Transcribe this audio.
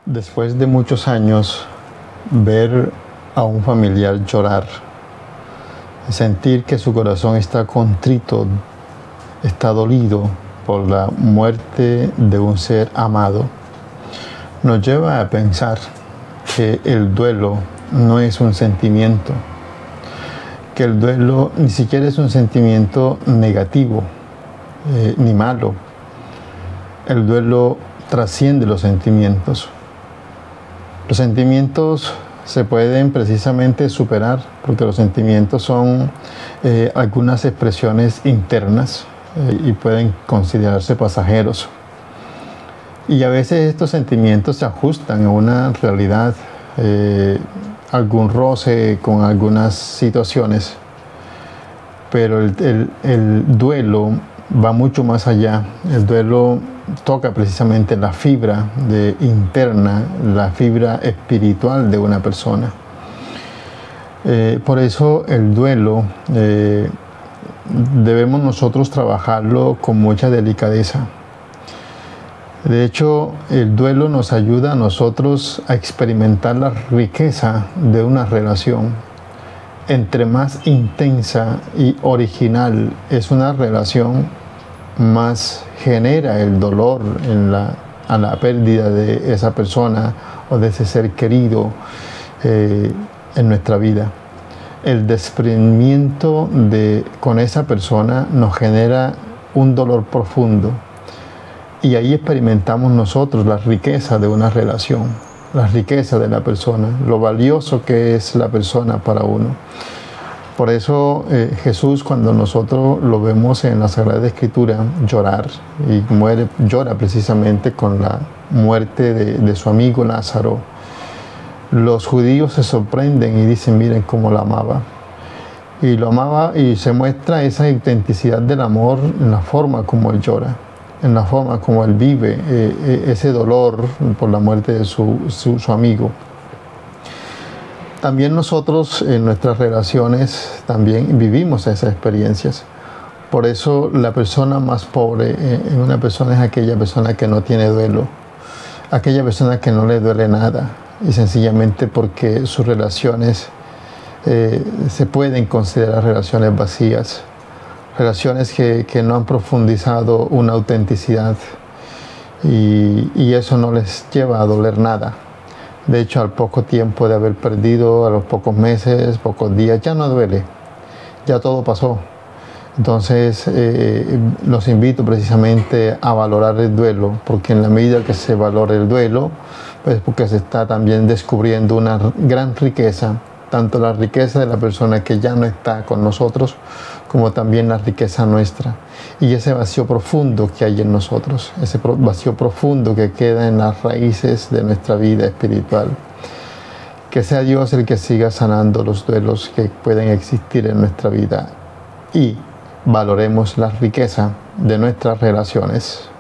Después de muchos años, ver a un familiar llorar, sentir que su corazón está contrito, está dolido por la muerte de un ser amado, nos lleva a pensar que el duelo no es un sentimiento, que el duelo ni siquiera es un sentimiento negativo ni malo. El duelo trasciende los sentimientos. Los sentimientos se pueden precisamente superar porque los sentimientos son algunas expresiones internas y pueden considerarse pasajeros. Y a veces estos sentimientos se ajustan a una realidad, algún roce con algunas situaciones, pero el duelo va mucho más allá. El duelo toca precisamente la fibra interna, la fibra espiritual de una persona. Por eso el duelo debemos nosotros trabajarlo con mucha delicadeza. De hecho, el duelo nos ayuda a nosotros a experimentar la riqueza de una relación. Entre más intensa y original es una relación, más genera el dolor a la pérdida de esa persona o de ese ser querido en nuestra vida. El desprendimiento con esa persona nos genera un dolor profundo y ahí experimentamos nosotros la riqueza de una relación, la riqueza de la persona, lo valioso que es la persona para uno. Por eso Jesús, cuando nosotros lo vemos en la Sagrada Escritura llorar, y llora precisamente con la muerte de su amigo Lázaro, los judíos se sorprenden y dicen, miren cómo lo amaba. Y lo amaba y se muestra esa autenticidad del amor en la forma como él llora, en la forma como él vive ese dolor por la muerte de su amigo. También nosotros en nuestras relaciones también vivimos esas experiencias. Por eso la persona más pobre en una persona es aquella persona que no tiene duelo, aquella persona que no le duele nada, y sencillamente porque sus relaciones se pueden considerar relaciones vacías, relaciones que no han profundizado una autenticidad y eso no les lleva a doler nada. De hecho, al poco tiempo de haber perdido, a los pocos meses, pocos días, ya no duele, ya todo pasó. Entonces, los invito precisamente a valorar el duelo, porque en la medida que se valore el duelo, pues porque se está también descubriendo una gran riqueza, tanto la riqueza de la persona que ya no está con nosotros, como también la riqueza nuestra. Y ese vacío profundo que hay en nosotros, ese vacío profundo que queda en las raíces de nuestra vida espiritual. Que sea Dios el que siga sanando los duelos que pueden existir en nuestra vida y valoremos la riqueza de nuestras relaciones.